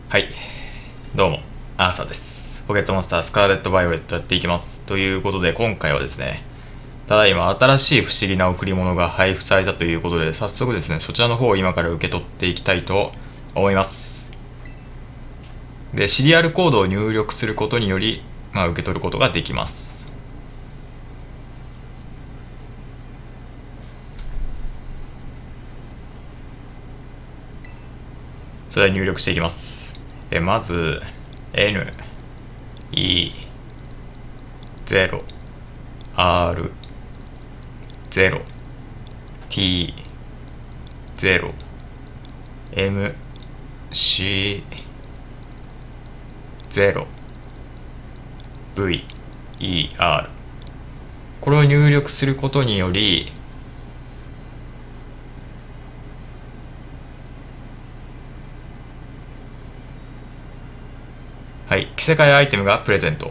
はい、どうも、アーサーです。ポケットモンスタースカーレット・バイオレットやっていきます。ということで、今回はですね、ただいま新しい不思議な贈り物が配布されたということで、早速ですね、そちらの方を今から受け取っていきたいと思います。で、シリアルコードを入力することにより、受け取ることができます。それでは入力していきます。で、まず、N、E、0、R、0、T、0、M、C、0、V、E、R。これを入力することにより、はい、着せ替えアイテムがプレゼント。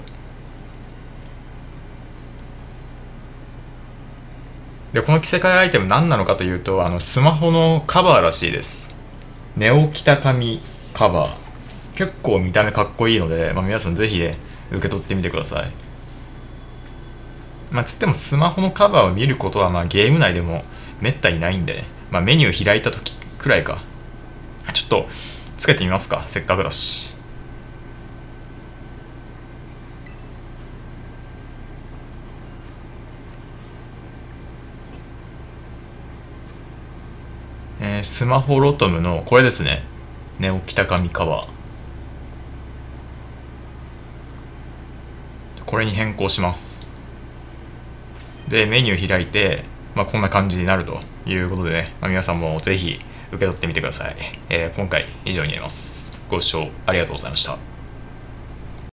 で、この着せ替えアイテム何なのかというと、スマホのカバーらしいです。ネオキタ紙カバー。結構見た目かっこいいので、皆さんぜひね、受け取ってみてください。つってもスマホのカバーを見ることはゲーム内でもめったにないんで、メニュー開いた時くらいか。ちょっとつけてみますか、せっかくだし。スマホロトムのこれですね、ネオキタ紙カバー、これに変更します。でメニュー開いて、こんな感じになるということでね、皆さんもぜひ受け取ってみてください。今回以上になります。ご視聴ありがとうございました。